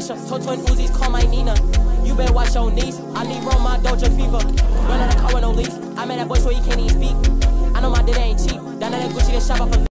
Swisher. Told twin Uzis, call my Nina. You better watch your knees. I need roll my Doja fever. Run out of car with no lease. I met that boy so he can't even speak. I know my dad ain't cheap. Down at that Gucci, they shop off a